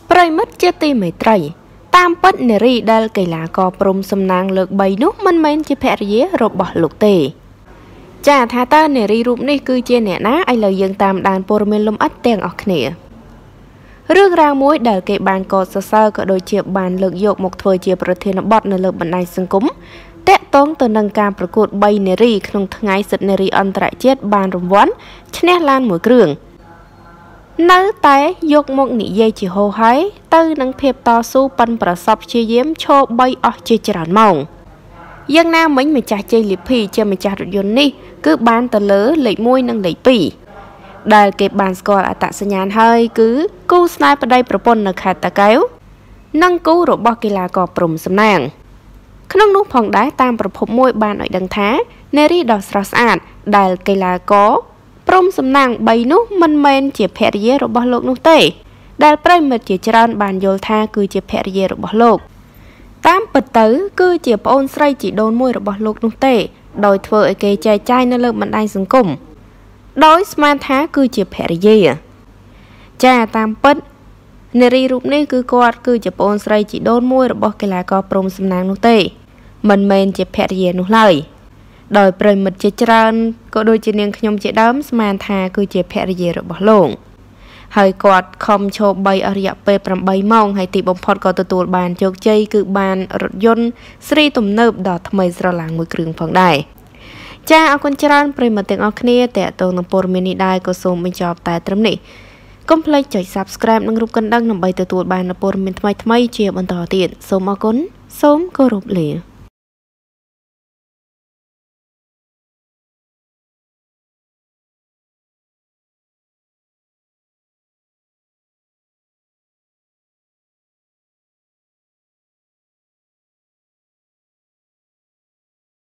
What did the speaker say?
ប្រិមិត្តជាទីមេត្រីតាមពិតនារីដែលកីឡាករព្រំសំណាងលើក3នោះមិនមែនជាភរិយារបស់លោកទេចាថាតើនារីរូបនេះគឺជាអ្នកណាឥឡូវយើងតាមដានព័ត៌មានលម្អិតទាំងអស់គ្នារឿងរ៉ាវមួយដែលគេបានកោតសរសើរក៏ដូចជាបានលើកយកមកធ្វើជាប្រធានបទនៅលើបណ្ដាញសង្គមតាក់ទងទៅនឹងការប្រកួត3នារីក្នុងថ្ងៃសិទ្ធិនារីអន្តរជាតិបានរង្វាន់ឈ្នះឡានមួយគ្រឿងនៅតែយកមកនិយាយជាហោហាយទៅនឹងភាពតស៊ូប៉ិនប្រសពព្យាយាមឈរ3អស់ជាច្រើនម៉ោងយ៉ាងណាមិញម្ចាស់ជ័យលីភីជាម្ចាស់រថយន្តនេះគឺបានទៅលើលេខ1និងលេខ2ដែលគេបានស្គាល់អត្តសញ្ញាណហើយគឺគូស្នេហ៍ប្តីប្រពន្ធនៅខេត្តតាកែវនិងគូរបស់កីឡាករព្រំសំណាងក្នុងនោះផងដែរតាមប្រភពមួយបានឲ្យដឹងថានារីដ៏ស្រស់ស្អាតដែលកីឡាករព្រំសំណាង3នោះមិនមែនជាភរិយារបស់លោកនោះទេដែលប្រិមិត្តជាច្រើនបានយល់ថាគឺជាភរិយារបស់លោកតាមពិតទៅគឺជាប្អូនស្រីជីដូនមួយរបស់លោកនោះទេដោយធ្វើឲ្យគេចែកចាយនៅលើបណ្ដាញសង្គមដោយស្មានថាគឺជាភរិយាចាតាមពិតនារីរូបនេះគឺគាត់គឺជាប្អូនស្រីជីដូនមួយរបស់កីឡាករព្រំសំណាងនោះទេមិនមែនជាភរិយានោះឡើយដោយប្រិមិត្តជាច្រើនក៏ដូចជានាងខ្ញុំជាដើមស្មានថាគឺជាភរិយារបស់លោកហើយគាត់ខំឈរ3អស់រយៈពេល8ម៉ោងហើយទីបំផុតក៏ទទួលបានជោគជ័យគឺបានរថយន្តស្រីទំនើបដ៏ថ្មីស្រឡាងមួយគ្រឿងផងដែរចាអរគុណច្រើនប្រិមិត្តទាំងអស់គ្នាតេតងនឹងព័ត៌មាននេះដែរក៏សូមបញ្ចប់តែត្រឹមនេះកុំភ្លេចចុច Subscribe និងរូបកណ្ដឹងដើម្បីទទួលបានព័ត៌មានថ្មីៗជាបន្តទៀតសូមអរគុណសូមគោរពលា